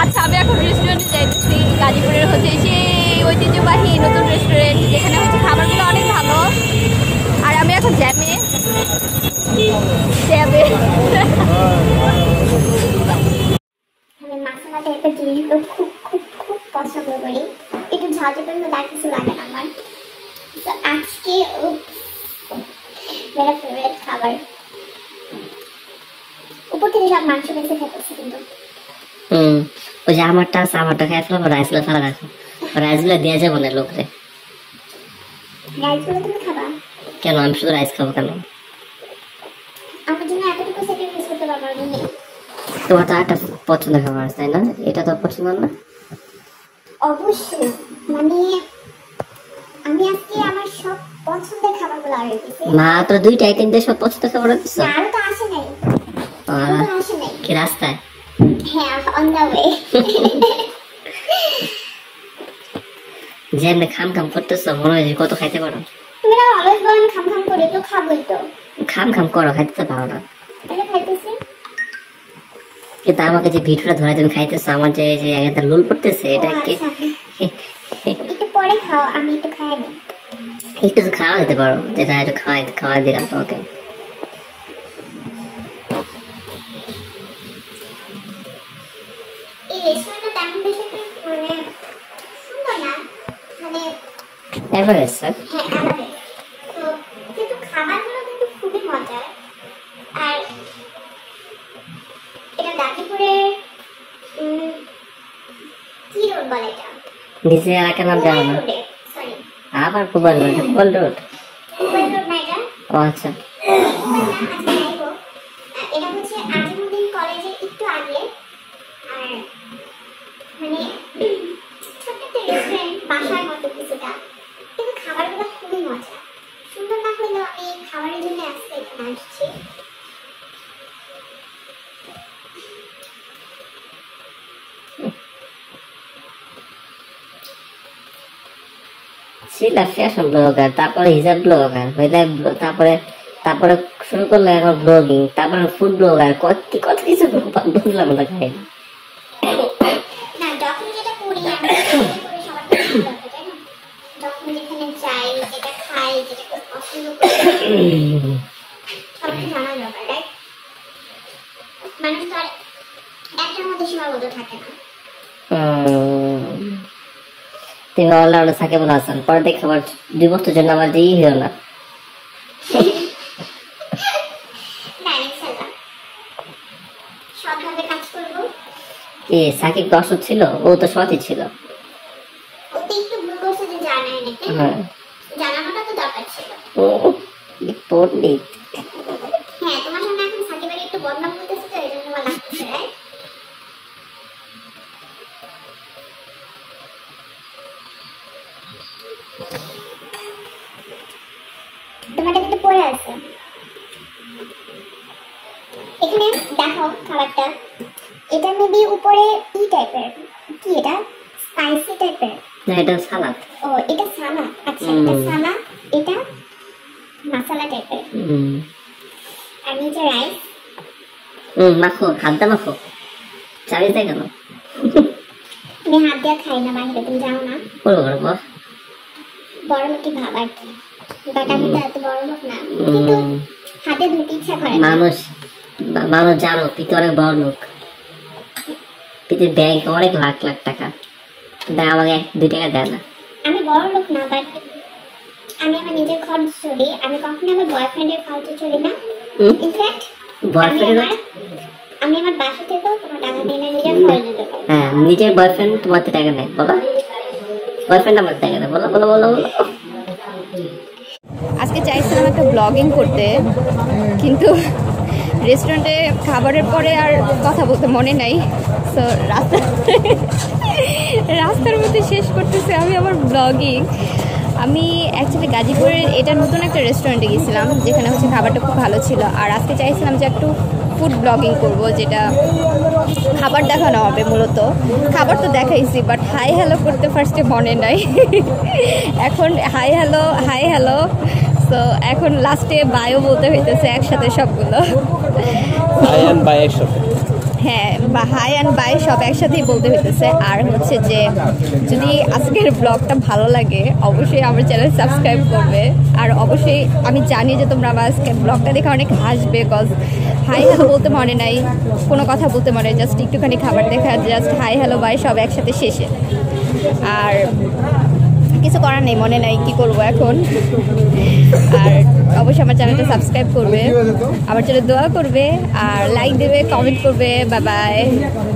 আচ্ছা আমি এখন রেস্টুরেন্টে যাইতেছি, গাজীপুরের হচ্ছে সেই ঐতিহ্যবাহী নতুন রেস্টুরেন্ট যেখানে হচ্ছে খাবারগুলো অনেক ভালো। আর আমি এখন জ্যামে আমি মশলা টাইপের জিনিসগুলো খুব খুব খুব পছন্দ করি, একটু ঝাল টাইপের তার কিছু লাগে না আমার। তো আজকে মেরা ফেভারিট খাবার, উপর থেকে সব মাংস বেশি খেতেছে কিন্তু ওই যে আমারটা খাই ফেলো, রাইসগুলো ফেলা রাখো, রাইসগুলো দেওয়া যাবো না লোকরে। রাইসগুলো তুমি খাবা কেন? আমি শুধু রাইস খাবো কেন? আমার জন্য এতটুকু স্যাক্রিফাইস করতে পারবো না। তোমার তো একটা পছন্দের খাবার আছে তাই না? এটা তো পছন্দ না? অবশ্যই, মানে আমি আজকে আমার সব পছন্দের খাবারগুলো অর্ডার দিয়েছি। মাত্র 2টা আইটেম দিয়ে সব পছন্দের খাবার দিচ্ছ? আরো তো আসে নাই, কি রাস্তায়? হ্যাঁ, অন দা ওয়ে। যেমনি খাম খাম করতেছ মনে হয় কত খাইতে পারো। তুমি না অলওয়েজ বলেন খাম খাম করে, তো খাবোই তো। খাম খাম করো, খাইতে তো পারো না। তাহলে খাইতেছি। কিন্তু আমাকে যে ভিডিওটা ধরে তুমি খাইতেছো, আমার যে একটা লুল পড়তেছে, এটা কি? একটু পরে খাও, আমি একটু খাই না। একটু তো খাওয়া দিতে পারো, যেটা একটু খাওয়া দিলাম তোমাকে। এই রেস্টুরেন্টটা তেমন বেশি মানে সুন্দর না, মানে এভারেজ স্যার। হ্যাঁ এভারেজ। তো কিন্তু খাবারগুলো কিন্তু খুবই মজার। আর এটা গাজীপুরের কি রোড বলে এটা? নিচে এলাকার নাম জানো না? সরি, আবার কুবাল রোড। কুবাল রোড না এটা? ও আচ্ছা। এটা হচ্ছে আজিমুদ্দিন কলেজের একটু আগে। আর মানে ছোট্ট একটা রেস্টুরেন্ট, বাসার মতো কিছুটা, কিন্তু খাবারগুলো খুবই মজা। সুন্দর না হলেও আমি খাবারের জন্য আজকে এখানে আসছি। ছিলা ফ্যাশন ব্লগার, তারপরে হিজাব ব্লগার, তারপরে শুরু করলো এখন ব্লগিং, তারপরে ফুড ব্লগার, কত কিছু বুঝলাম না খাই। না, যখন যেটা করি আমি করে সবার পছন্দ হবে, তাই না? যখন যেখানে যাই, যেটা খাই, যেটা খুব পছন্দ করি, সবাইকে জানা দরকার, রাইট? মানুষ তো আর একটার মধ্যে সীমাবদ্ধ থাকে না। তুমি অলরাউন্ডার সাকিব আল হাসান, পরে দেখে আবার 2 বছর জন্য আমার দিয়ে হলো না। কি সাকিব তো অসৎ ছিল? ও তো সৎই ছিল। জানানোটা তো দরকার ছিল। পণ্ডিত। হ্যাঁ, তোমার সামনে এখন সাকিবের একটু বদনাম করতেছে, তো এই জন্য আমার লাগতেছে, রাইট? তোমারটা কিন্তু পড়ে আছে এখানে, দেখো খাবারটা। এটা মেবি উপরে ই টাইপের, কি এটা? স্পাইসি টাইপের। না, এটা সালাদ। ও, এটা সালাদ। আচ্ছা, এটা সালাদ, এটা মশলা টাইপের। আর নিচে রাইস। মাখো, হাত দা মাখো। চাবি দেয় কেন? আমি হাত দিয়ে খাই না বাহিরে, তুমি জানো না? বড় লোকই ভাব আর কি, বাট আমি তো এত বড় লোক না, কিন্তু হাতে ধুতে ইচ্ছা করে। মানুষ জানো পিতে অনেক বড় লোক, পিতে ব্যাংক অনেক লাখ লাখ টাকা, দেয় আমাকে 2 টাকা দেয় না। আমি বড় লোক না, বাট আমি আমার নিজের খরচ চলি, আমি কখনো আমার বয়ফ্রেন্ডের খরচ চলি না। ইনফ্যাক্ট আমি আমার বাসা থেকেও কোনো টাকা দিই না, নিজের খরচ দিতে পারি। হ্যাঁ, নিজের বয়ফ্রেন্ড তোমার টাকা নেয়, বলো বয়ফ্রেন্ড আমার টাকা নেয়, বলো বলো বলো বলো। আজকে চাইছিলাম একটা ব্লগিং করতে, কিন্তু রেস্টুরেন্টে খাবারের পরে আর কথা বলতে মনে নাই। সো রাস্তার মধ্যে শেষ করতেছে আমি আমার ব্লগিং। আমি অ্যাকচুয়ালি গাজীপুরের এটা নতুন একটা রেস্টুরেন্টে গেছিলাম, যেখানে হচ্ছে খাবারটা খুব ভালো ছিল। আর আজকে চাইছিলাম যে একটু ফুড ব্লগিং করব, যেটা খাবার দেখানো হবে মূলত। খাবার তো দেখাইছি, বাট হাই হ্যালো করতে ফার্স্টে মনে নাই। এখন হাই হ্যালো সো এখন লাস্টে বায়ো বলতে হইতেছে একসাথে সবগুলো। হ্যাঁ, বা হাই অ্যান্ড বাই সব একসাথেই বলতে হইতেছে। আর হচ্ছে যে যদি আজকের ব্লগটা ভালো লাগে অবশ্যই আমার চ্যানেল সাবস্ক্রাইব করবে। আর অবশ্যই আমি জানি যে তোমরা আমার আজকের ব্লগটা দেখে অনেক হাসবে, কজ হাই হ্যালো বলতে মনে নাই, কোনো কথা বলতে মনে নাই, জাস্ট একটুখানি খাবার দেখা, জাস্ট হাই হ্যালো বাই সব একসাথে শেষে। আর কিছু করার নেই, মনে নাই কি করব এখন। আর অবশ্যই আমার চ্যানেলটা সাবস্ক্রাইব করবে, আমার চ্যানেল দোয়া করবে, আর লাইক দেবে, কমেন্ট করবে। Bye by.